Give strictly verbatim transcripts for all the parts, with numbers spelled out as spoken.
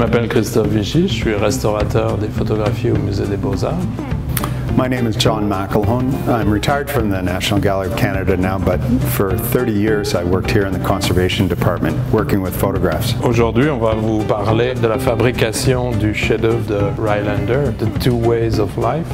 m'appelle Christophe Vichy, je suis restaurateur des photographies au Musée des Beaux-Arts. My name is John McElhone. I'm retired from the National Gallery of Canada now, but for thirty years I worked here in the Conservation Department, working with photographs. Aujourd'hui, on va vous parler de la fabrication du chef-d'œuvre de Rylander, The Two Ways of Life.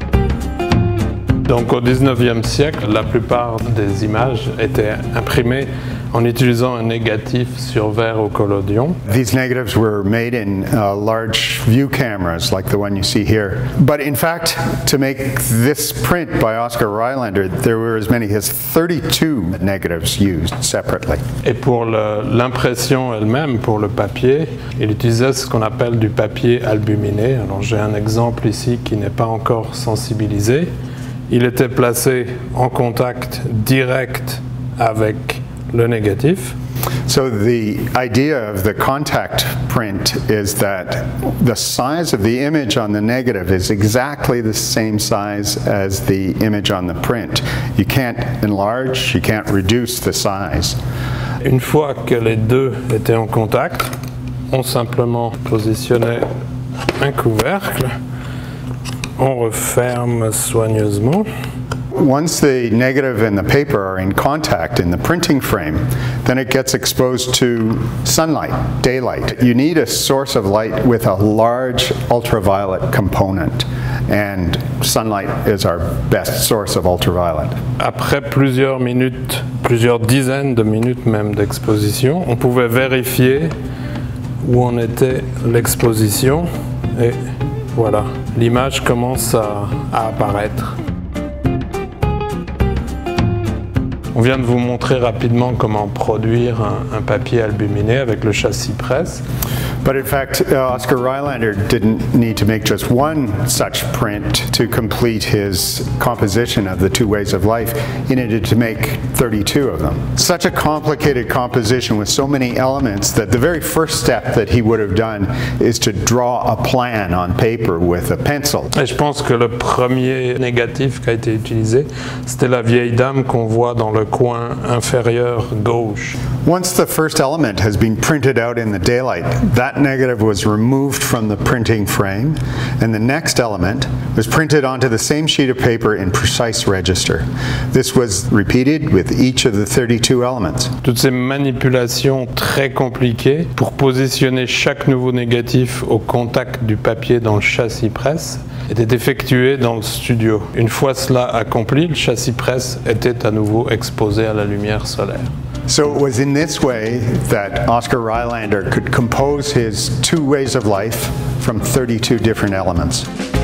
Donc au dix-neuvième siècle, la plupart des images étaient imprimées en utilisant un négatif sur verre au collodion. These negatives were made in uh, large view cameras like the one you see here. But in fact, to make this print by Oscar Rylander, there were as many as thirty-two negatives used separately. Et pour l'impression elle-même, pour le papier, il utilisait ce qu'on appelle du papier albuminé. Alors j'ai un exemple ici qui n'est pas encore sensibilisé. Il était placé en contact direct avec le négatif. So the idea of the contact print is that the size of the image on the negative is exactly the same size as the image on the print. You can't enlarge, you can't reduce the size. Une fois que les deux étaient en contact, on simplement positionnait un couvercle, on referme soigneusement. Once the negative and the paper are in contact in the printing frame, then it gets exposed to sunlight, daylight. You need a source of light with a large ultraviolet component, and sunlight is our best source of ultraviolet. Après plusieurs minutes, plusieurs dizaines de minutes même d'exposition, on pouvait vérifier où en était l'exposition et voilà, l'image commence à, à apparaître. On vient de vous montrer rapidement comment produire un, un papier albuminé avec le châssis presse. But in fact, uh, Oscar Rylander didn't need to make just one such print to complete his composition of the Two Ways of Life. He needed to make thirty-two of them. Such a complicated composition with so many elements that the very first step that he would have done is to draw a plan on paper with a pencil. Et je pense que le premier négatif qui a été utilisé, c'était la vieille dame qu'on voit dans le coin inférieur gauche. Once the first element has been printed out in the daylight, that negative was removed from the printing frame, and the next element was printed onto the same sheet of paper in precise register. This was repeated with each of the thirty-two elements. Toutes ces manipulations très compliquées pour positionner chaque nouveau négatif au contact du papier dans le châssis presse étaient effectuées dans le studio. Une fois cela accompli, le châssis presse était à nouveau exposé à la lumière solaire. So it was in this way that Oscar Rylander could compose his Two Ways of Life from thirty-two different elements.